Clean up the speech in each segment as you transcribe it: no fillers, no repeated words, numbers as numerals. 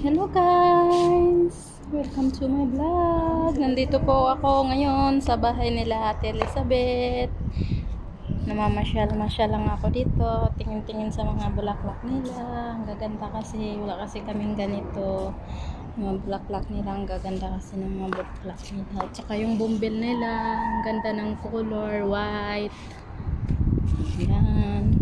Hello guys! Welcome to my vlog. Nandito po ako ngayon sa bahay nila Ate Elizabeth. Namamasyal-masyal lang ako dito. Tingin-tingin sa mga bulaklak nila. Ang gaganda kasi. Wala kasi kaming ganito. Mga bulaklak nila. Ang gaganda kasi ng mga bulaklak nila. At saka yung bumbil nila. Ang ganda ng color. White. Ayan.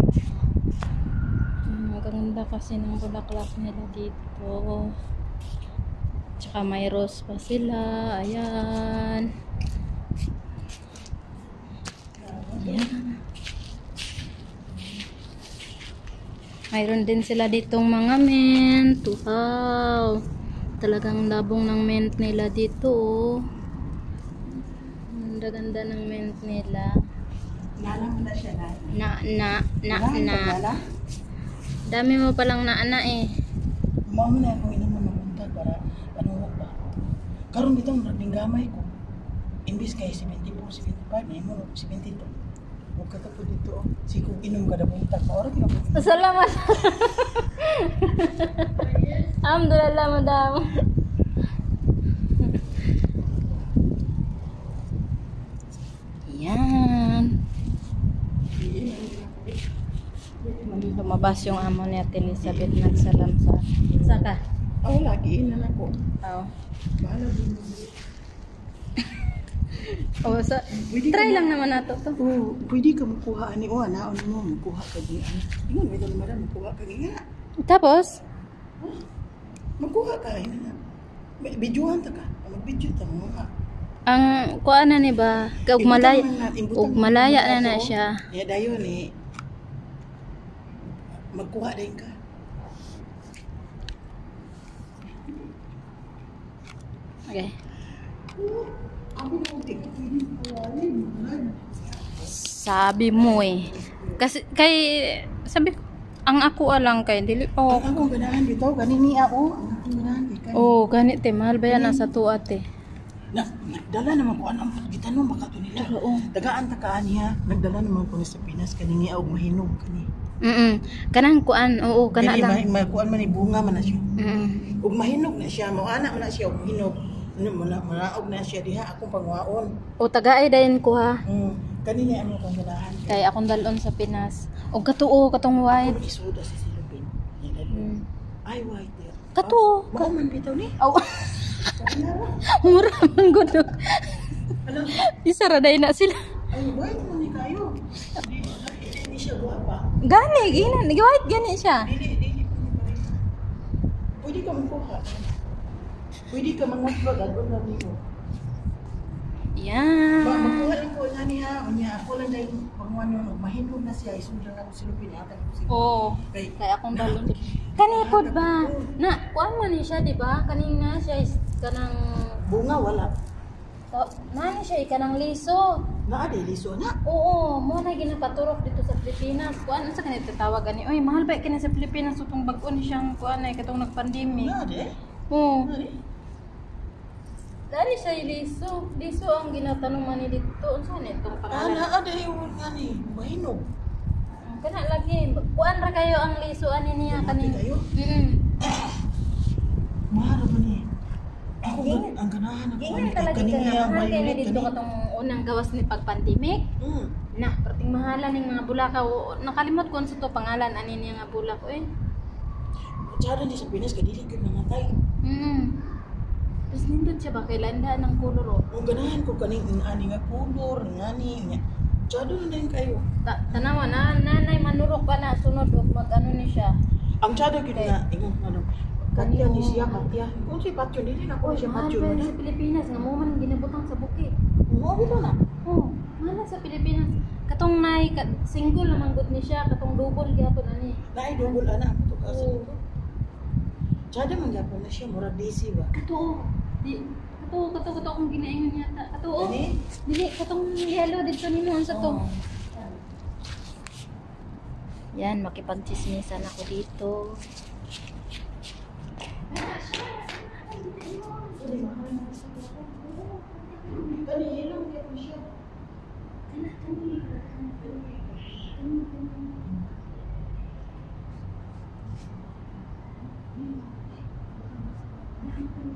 Maganda kasi ng bulaklak nila dito. Tsaka may rose pa sila. Ayan. Ayan. Mayroon din sila ditong mga mint. Wow. Talagang labong ng mint nila dito. Ganda-ganda ng mint nila. Nalang na siya na. Na. Dami mo palang naana eh. Mao na akong ina mo mabuntag para ano ba. Karon dito ang gamay ko. Imbis kay 74, 75, may mo 72. Huwag ka po dito. Siguro inom ka na buntag. Maura ka na. Salamat. Alhamdulillah, madam. Yan. Lumabas yung amo ni Ate Elizabeth. Nagsalam sa saka. Oh, lagi ina na ko. Oh. Bahala din mo. Oh, sa try lang naman nato to. Oh, pwede ka makuha ani o ana ano mo makuha ka din. Ingon may dala madam makuha ka nga. Tapos, Makuha ka ina. Videohan ta ka. Mag-video ta mo ha. ang kuan na ni ba? Ug malaya na siya. Ya dayon eh. Magkuha din ka. Okay. Sabi mo eh. Kasi kay sabi ko, ang ako alang kay dili pa Oh, ako. ang kong ganahan dito, ganini ako. Ang akong ganahan dito. Oh, ganit te mahal ba yan sa tuate. Nagdala naman ko anong gitanong baka to nila. Oo. Tagaan ta ka niya, nagdala naman ko ni sa Pinas kanini og mahinog kani. Kanang kuan, oo, kana lang. Kuan man ni bunga man na siya. Mm. Og mahinog na siya, mao ana man na siya og mahinog. Ano manaog na siya diha akong pangwaon. O tagaay dayon ko ha. Kanini ano kong ganahan. Kay akong dalon sa Pinas. Og katuo katong white. Ako isuda sa silupin. Ay white there. Katuo. Mao man bitaw ni. Aw. Mura man gud. Ano? Isara day na sila. Ay white man ni kayo. Di siya guwapa. Gani, ginan, white gani siya. Dili. Pwede ka magkuha. Pwede ka mangutlo dagon na niyo. Yan. Magkuha lang ko nga niya. Unya ako lang dahil pangwan yun. Mahinog na siya. Isundang ako silupin. Atang ko silupin. Oo. Kaya akong dalon. Kani pod ba? Na, kuan man ni siya, di ba? Kanina siya is kanang Bunga wala. nani siya kanang liso. Naa di liso na. Oo, mo na ginapaturok dito sa Pilipinas. Kuan sa kanito tawag gani. Oy, mahal ba kini sa Pilipinas utong bag-o ni siyang kuan ay katong nagpandemic. Naa di. Oo. Naa di. Dari siya liso. Liso ang ginatanong man ni dito. Unsa ni itong pangalan? Naa di yung nga ni. Mahinog. Kana lagi. Kuan ra kayo ang liso ani niya kaning. Kayo? Mahal ba ni? Ako ang ganahan ako. Ingay talaga ka mahal kay ni dito katong unang gawas ni pag-pandemic. Na, perting mahalan ning mga bulakaw. Nakalimot ko sa to pangalan ani niya nga bulak eh. Tsara di sa Pinas kadili gyud nangatay. Tapos nindot siya ba kay landa ng kuluro. Ang ganahan ko kaning ani nga kulor ngani nya. Tsara na din kayo. Tanawa na nanay manurok pa na sunod og mag-ano ni siya. Ang tsara gyud na ingon ano. Katya ni siya katya. Kung si patyo dili na ko siya patyo Mahal na. sa Pilipinas nga mo man ginabutang sa bukid. Mo bito na. Oh, mahal sa Pilipinas. Katong nay single naman gud ni siya, katong double gyapon ani. Naay dugol ana to kasi. Tsada man gyapon na siya mura busy ba. Katuo. Kato akong ginaingon yata. Katuo. Dili? Dili, katong yellow dito nimo sa to. Yan, makipagchismisan ako dito. Kani ilong gyapon siya.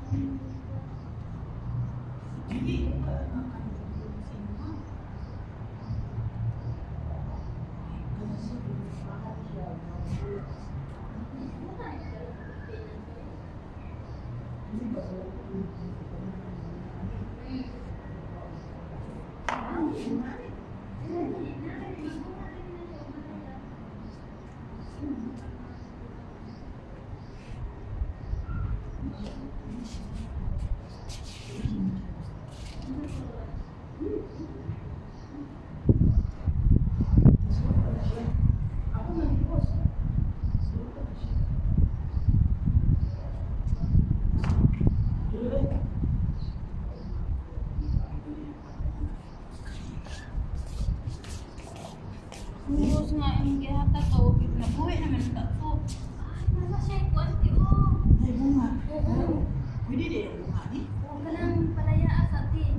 Terus nga yung gihata to, nabuhi naman ito to. Ay, nasa siya ikuan ti o. Ay, bunga. Pwede din yung bunga ni. Huwag ka lang palaya sa atin.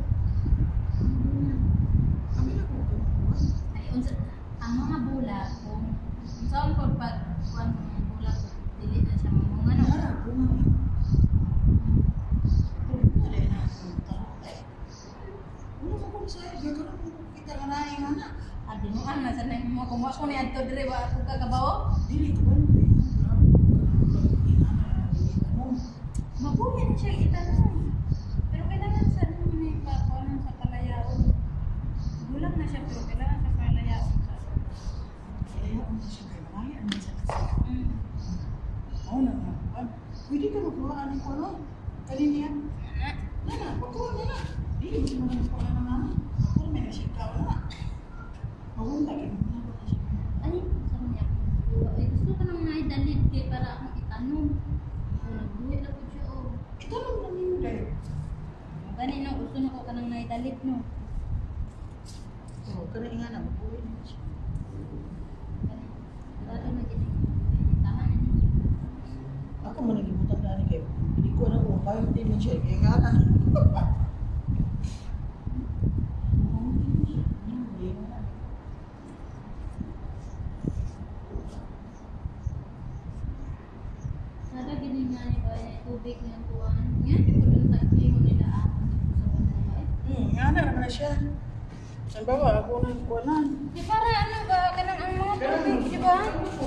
Kami na po ito. Ay, ang mga bulak, kung saan ko pag kuan mga bulak, dili na siya mamunga no. Nara, bunga. Bunga din na. Ano ka po sa iyo? Gagawin mo kita ka na yung anak. Abi mo ang nasa na mo kung ako ni adto dire wa ako kagabaw. Dili ka ba? Mabuhi na siya itanong. Pero kailangan sa may pakuan sa palayaon. Bulak na siya pero kailangan sa palayaon sa. Kaya ang siya kay Maya, ang sa kasi. Oo na nga. Pwede ka magkuhaan ng kono. Kanina yan. Nana, pagkuhan na na. Dili mo siya magkuhaan ng mama. Pagkuhan may nasya ka na. Mawala ka na siya. Ay, sabi niya. Ay, gusto ko nang may dalit kay para akong itanong. Nagbuhi na po siya oh. Ito lang lang yun dahil. Gani no, gusto na ko ka nang naidalit no. Oo, kanina nga na, magkuhan na siya. Gani. Dati na gini. Tahan na niya. Ako mo nagibutan na rin kayo. Hindi ko alam kung kaya hindi mo siya. Kaya nga na. Sada gini nga ni ba tubig nga kuan. Nga ko dun sa kiyo nila ako sa balay. Nga na naman na siya. Saan ba ba? Ako nang kuhanan. Di para ano ba kanang ang mga tubig, di ba?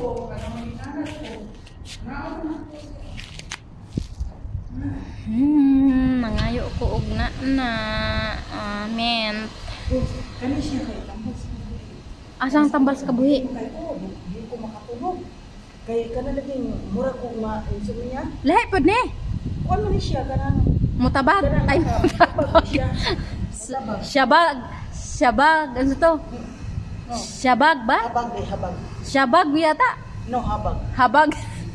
Mangayo ko og na. Amen. Kani siya kayo tambas. Asang tambal sa kabuhi? Kaya ko, hindi ko makatulog. Kaya ka na laging mura ko ma-insulo niya. Lahi pod ni. Kuhan mo ni siya, kanang Mutabag. Ay, mutabag siya. Mutabag. Syabag, ano to? No. Syabag ba? Habag eh, habag. Syabag yata. No, habag. Habag.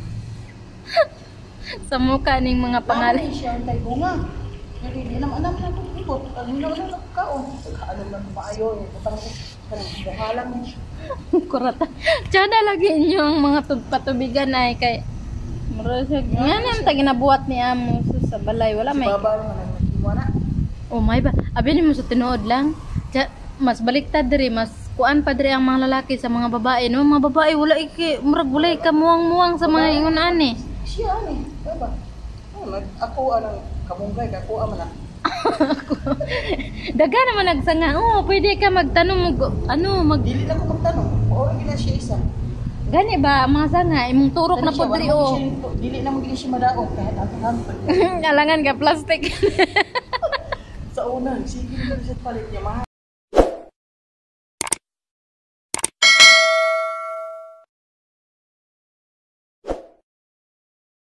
Sa mukha ning mga pangalan. Pangalan siya ang tayo bunga. Hindi naman na itong ikot. Ano na wala nagkaon. Ano man maayo. Butang buhalang niya. Kurata. Tsada lagi inyong mga patubigan ay kay Murasag. Nga naman ta ginabuhat ni amo sa balay. Wala may. Babaw nga nang nagkiwana. Oh may ba? Abi ni mo sa tinuod lang. Mas baliktad diri, mas kuan pa diri ang mga lalaki sa mga babae. No, mga babae wala iki murag wala ka muwang-muwang sa mga ingon ani. Siya ani. Diba? Ako anang kamunggay. Ako man na. Daga naman nagsanga. Oh, pwede ka magtanong Dili na ko magtanong. Oras gina siya isa. Gani ba mga sanga imong turok na po diri oh. Dili na mo gina siya madaog kahit ang Alangan ka plastic. Sa una, sige na siya palit niya.